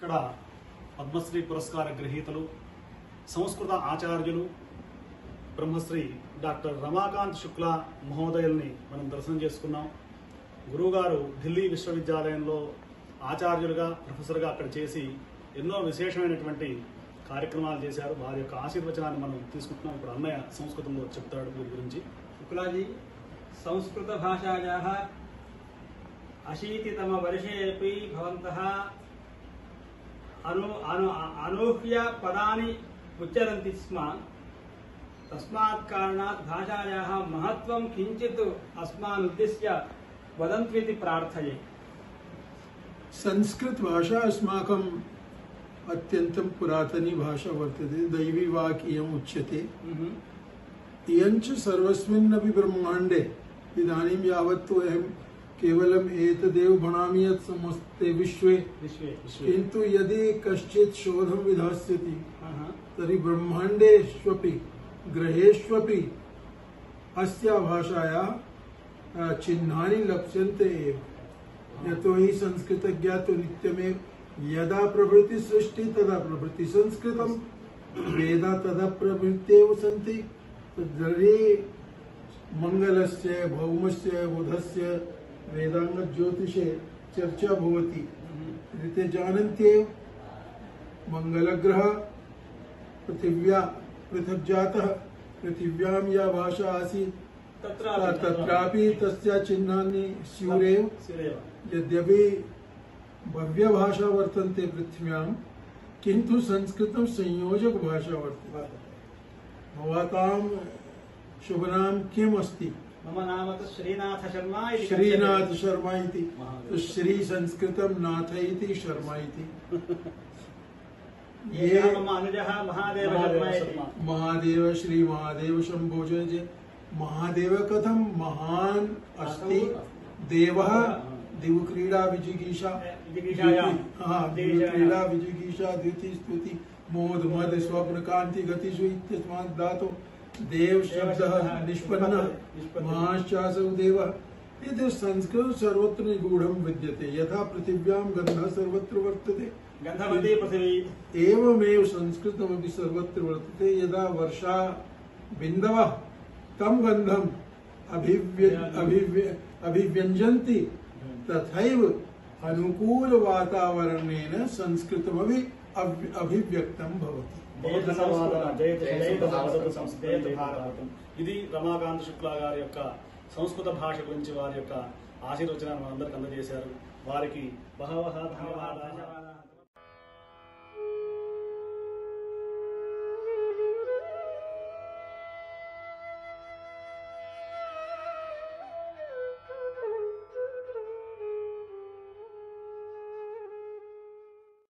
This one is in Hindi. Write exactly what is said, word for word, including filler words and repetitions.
ఇక్కడ పద్మశ్రీ పురస్కార గ్రహీతలు సంస్కృత ఆచార్యులు బ్రహ్మశ్రీ డాక్టర్ రమాకాంత్ శుక్లా మహోదయుల్ని మనం దర్శనం చేసుకున్నాం. గురువుగారు ఢిల్లీ విశ్వవిద్యాలయంలో ఆచార్యులుగా ప్రొఫెసర్గా అక్కడ చేసి ఎన్నో విశేషమైనటువంటి కార్యక్రమాలు చేశారు. వారి యొక్క ఆశీర్వచనాన్ని మనం తీసుకుంటున్నాం. ఇప్పుడు అన్నయ్య సంస్కృతంలో చెప్తాడు వీరి గురించి. శుక్లాజీ సంస్కృత భాషాయాः अशीतितम वर्षे अपि भवन्तः अनु अनु अनूह्य पदानि उच्चरन्ति स्म. तस्मात् कारणात् भाषायाः महत्त्वं किञ्चित् अस्मान् उद्दिश्य वदन्त्विति प्रार्थये. संस्कृत भाषा अस्माकम् अत्यन्तं पुरातनी भाषा वर्तते. दैवी वाक्यम् उच्यते. इयञ्च सर्वस्मिन्नपि ब्रह्माण्डे इदानीं यावत् तु अहं केवलम् एतदेव भणामि यत् समस्ते विश्वे किन्तु यदि कश्चित् शोधं विधास्यति तर्हि ब्रह्माण्डेष्वपि ग्रहेष्वपि अस्या भाषायाः चिह्नानि लप्स्यन्ते एव. यतोहि संस्कृतज्ञा तु नित्यमेव यदा प्रभृति सृष्टि तदा प्रभृति संस्कृतं वेदा तदा प्रभृत्येव सन्ति. तर्हि मंगलस्य भौमस्य बुधस्य वेदांग ज्योतिषे चर्चा भवति. ते जानन्त्येव मंगलग्रह पृथिव्या पृथक् जातः. पृथिव्यां या भाषा आसीत् तत्रापि तस्या चिह्नानि स्युरेव. यद्यपि भव्य भाषा वर्तन्ते पृथिव्यां किन्तु संस्कृतं संयोजक भाषा वर्तते. भवतां शुभ नाम किम् अस्ति? मम नाम तो श्रीनाथ शर्मा. श्रीनाथ शर्मा इति. तो श्री संस्कृतं नाथ इति शर्मा इति. ये मम अनुजः महादेव शर्मा. महादेव श्री महादेव शंभो जय जय. महादेव कथं महान् अस्ति. देवः दिवक्रीडा विजिगीषा हाँ दिवक्रीडा विजिगीषा द्विति स्तुति मोद मद स्वप्न कांति गतिषु इत्यस्मात् धातु देव शब्दः निष्पन्नः महाश्चासौ देवः. यद् संस्कृतं सर्वत्र निगूढं विद्यते. यथा पृथिव्यां गन्धः सर्वत्र वर्तते गन्धवती पृथिवी एवमेव संस्कृतमपि सर्वत्र वर्तते. यदा वर्षा बिन्दवः तं गन्धम् अभिव्य अभिव्य अभिव्यञ्जन्ति तथैव अनुकूल वातावरणेन संस्कृतमपि अभिव्यक्तं भवति. ఇది రమాకాంత్ శుక్లా గారి యొక్క సంస్కృత భాష గురించి వారి యొక్క ఆశీర్వచనాన్ని మనందరికీ అందజేశారు. వారికి బహవః ధన్యవాదాలు.